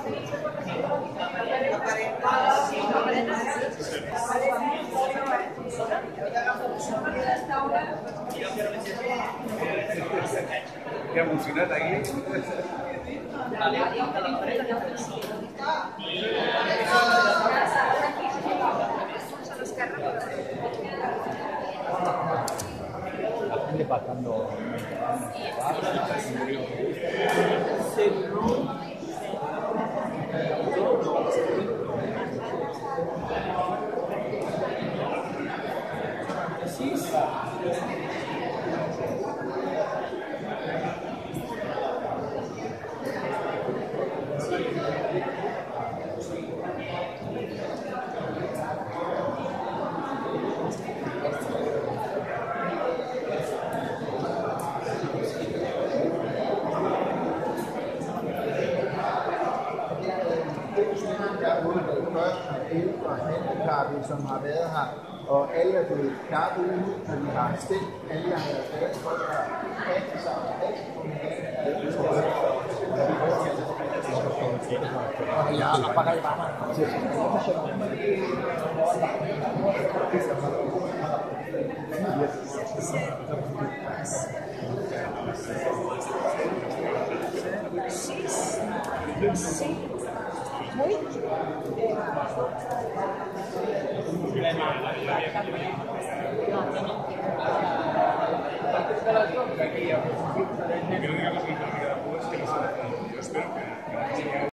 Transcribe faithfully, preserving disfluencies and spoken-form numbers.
Que ha emocionat aquí. Ande pasando. Og handicappede, som har været her, og alle er blevet klappet ud, når vi har stemt. Alle har været glade for, at alle sammen er Ya, apakah lama? Muy.